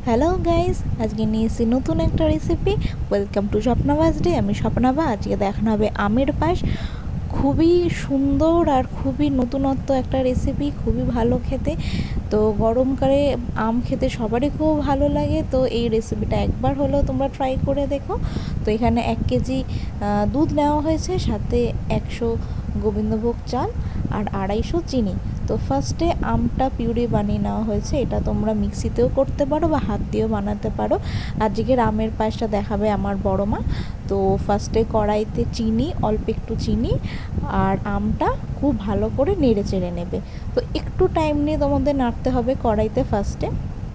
Hello guys, আজকে নিয়েছি নতুন একটা recipe. Welcome to Swapnabas day. আমি স্বপ্নাবা। আজকে দেখানো হবে আমের পায়েস। খুবই সুন্দর আর খুবই নতুনত্ব একটা রেসিপি, খুবই ভালো খেতে। তো গরমকালে আম খেতে সবারই খুব ভালো লাগে। তো এই রেসিপিটা একবার হলেও তোমরা ট্রাই করে দেখো। তো এখানে 1 কেজি দুধ নেওয়া হয়েছে, সাথে 100 গোবিন্দভোগ চাল আর 250 চিনি। তো ফার্স্টে আমটা পিউরি বানিয়ে নেওয়া হয়েছে। এটা তোমরা মিক্সিতেও করতে পারো বা হাত দিয়েও বানাতে পারো। আজকের আমের পায়েসটা দেখাবে আমার বড় মা। তো ফার্স্টে কড়াইতে চিনি, অল্প একটু চিনি আর আমটা খুব ভালো করে নেড়ে চেড়ে নেবে। তো একটু টাইম নিয়ে তোমাদের নাড়তে হবে কড়াইতে ফার্স্টে।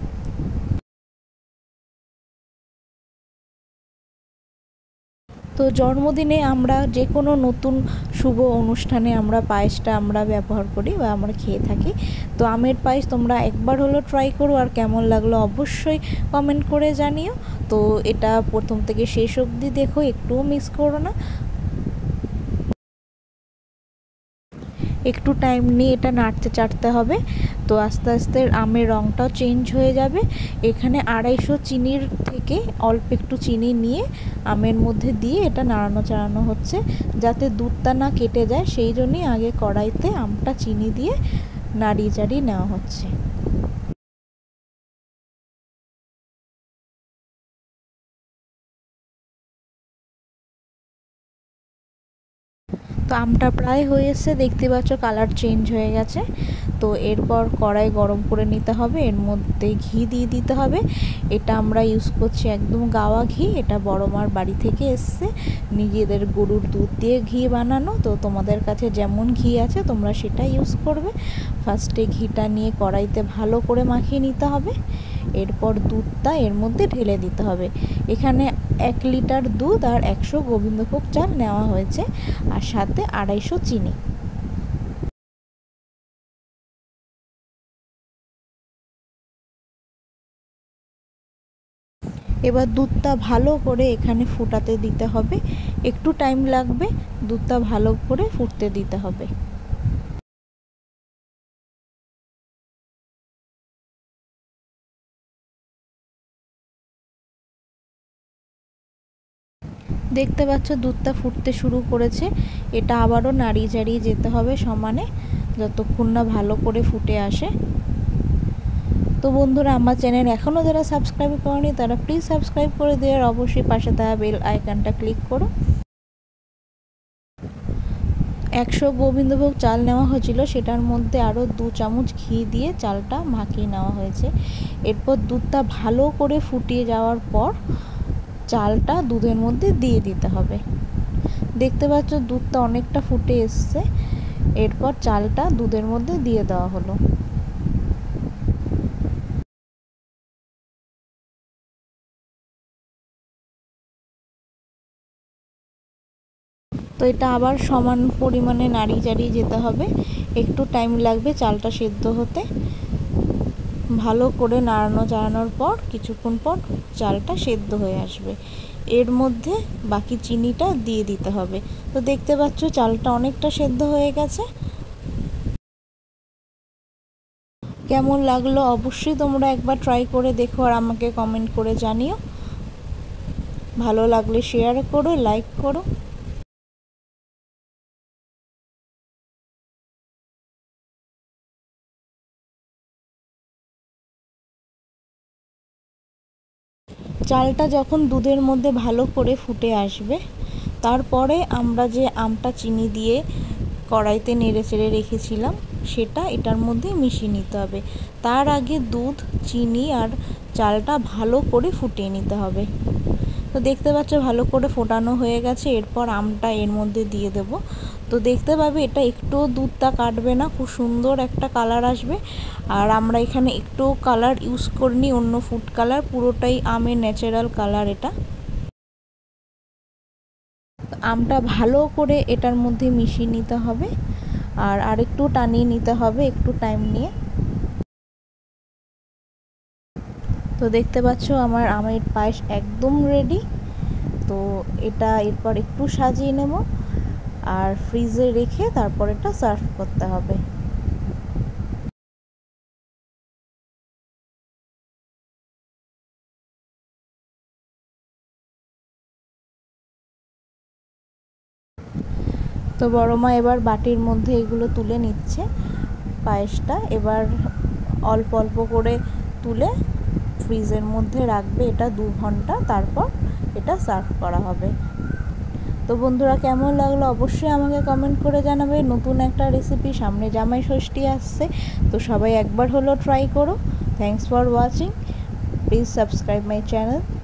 তো জন্মদিনে আমরা যে কোনো নতুন শুভ অনুষ্ঠানে আমরা পায়েসটা আমরা ব্যবহার করি বা আমরা খেয়ে থাকি। তো আমের পায়েস তোমরা একবার হলো ট্রাই করো, আর কেমন লাগলো অবশ্যই কমেন্ট করে জানিও। তো এটা প্রথম থেকে শেষ অবধি দেখো, একটুও মিস করো না। একটু টাইম নিয়ে এটা নাড়তে চাড়তে হবে। তো আস্তে আস্তে আমের রঙটাও চেঞ্জ হয়ে যাবে। এখানে 250 চিনির থেকে অল্প একটু চিনি নিয়ে আমের মধ্যে দিয়ে এটা নাড়ানো চাড়ানো হচ্ছে, যাতে দুধটা না কেটে যায়। সেই জন্যই আগে কড়াইতে আমটা চিনি দিয়ে নাড়িয়ে চাড়িয়ে নেওয়া হচ্ছে। তো আমটা প্রায় হয়ে এসছে, দেখতে পাচ্ছ কালার চেঞ্জ হয়ে গেছে। তো এরপর কড়াই গরম করে নিতে হবে, এর মধ্যে ঘি দিয়ে দিতে হবে। এটা আমরা ইউজ করছি একদম গাওয়া ঘি। এটা বড় মার বাড়ি থেকে এসছে, নিজেদের গরুর দুধ দিয়ে ঘি বানানো। তো তোমাদের কাছে যেমন ঘি আছে তোমরা সেটা ইউজ করবে। ফার্স্টে ঘিটা নিয়ে কড়াইতে ভালো করে মাখিয়ে নিতে হবে। এরপর দুধটা এর মধ্যে ঢেলে দিতে হবে। এখানে 1 লিটার দুধ আর 100 গোবিন্দভোগ চাল নেওয়া হয়েছে, আর সাথে 250 চিনি। এবার দুধটা ভালো করে এখানে ফুটাতে দিতে হবে। একটু টাইম লাগবে, দুধটা ভালো করে ফুটতে দিতে হবে। দেখতে পাচ্ছ দুধটা ফুটতে শুরু করেছে। এটা আবারও নাড়িয়ে চাড়িয়ে যেতে হবে সমানে, যতক্ষণ না ভালো করে ফুটে আসে। তো বন্ধুরা, আমার চ্যানেল এখনও যারা সাবস্ক্রাইব করেনি তারা প্লিজ সাবস্ক্রাইব করে দিয়ে আর অবশ্যই পাশে থাকা বেল আইকনটা ক্লিক করো। 100 গোবিন্দভোগ চাল নেওয়া হয়েছিল, সেটার মধ্যে আরও 2 চামচ ঘি দিয়ে চালটা মাখিয়ে নেওয়া হয়েছে। এরপর দুধটা ভালো করে ফুটিয়ে যাওয়ার পর চালটা দুধের মধ্যে দিয়ে দিতে হবে। দেখতে পাচ্ছ দুধটা অনেকটা ফুটে এসছে। এরপর চালটা দুধের মধ্যে দিয়ে দেওয়া হলো। তো এটা আবার সমান পরিমাণে নাড়িয়ে চাড়িয়ে যেতে হবে। একটু টাইম লাগবে চালটা সেদ্ধ হতে। ভালো করে নাড়ানো চাড়ানোর পর কিছুক্ষণ পর চালটা সেদ্ধ হয়ে আসবে। এর মধ্যে বাকি চিনিটা দিয়ে দিতে হবে। তো দেখতে পাচ্ছ চালটা অনেকটা সেদ্ধ হয়ে গেছে। কেমন লাগলো অবশ্যই তোমরা একবার ট্রাই করে দেখো আর আমাকে কমেন্ট করে জানিও। ভালো লাগলে শেয়ার করো, লাইক করো। চালটা যখন দুধের মধ্যে ভালো করে ফুটে আসবে, তারপরে আমরা যে আমটা চিনি দিয়ে কড়াইতে নেড়ে চেড়ে রেখেছিলাম সেটা এটার মধ্যে মিশিয়ে নিতে হবে। তার আগে দুধ, চিনি আর চালটা ভালো করে ফুটিয়ে নিতে হবে। তো দেখতে পাচ্ছ ভালো করে ফোটানো হয়ে গেছে। এরপর আমটা এর মধ্যে দিয়ে দেব। তো দেখতে পাবে এটা একটুও দুধটা কাটবে না, খুব সুন্দর একটা কালার আসবে। আর আমরা এখানে একটু কালার ইউজ করিনি, অন্য ফুড কালার, পুরোটাই আমের ন্যাচারাল কালার এটা। আমটা ভালো করে এটার মধ্যে মিশিয়ে নিতে হবে আর আরেকটু টানিয়ে নিতে হবে একটু টাইম নিয়ে। তো দেখতে পাচ্ছ আমার আমের পায়েস একদম রেডি। তো এটা এরপর একটু সাজিয়ে নেব আর ফ্রিজে রেখে তারপর এটা সার্ভ করতে হবে। তো বড় মা এবার বাটির মধ্যে এগুলো তুলে নিচ্ছে পায়েসটা। এবার অল্প অল্প করে তুলে ফ্রিজের মধ্যে রাখবে এটা 2 ঘন্টা, তারপর এটা সার্ভ করা হবে। তো বন্ধুরা, কেমন লাগলো অবশ্যই আমাকে কমেন্ট করে জানাবে। নতুন একটা রেসিপি, সামনে জামাই ষষ্ঠী আসছে, তো সবাই একবার হলো ট্রাই করো। Thanks for watching, please subscribe my channel.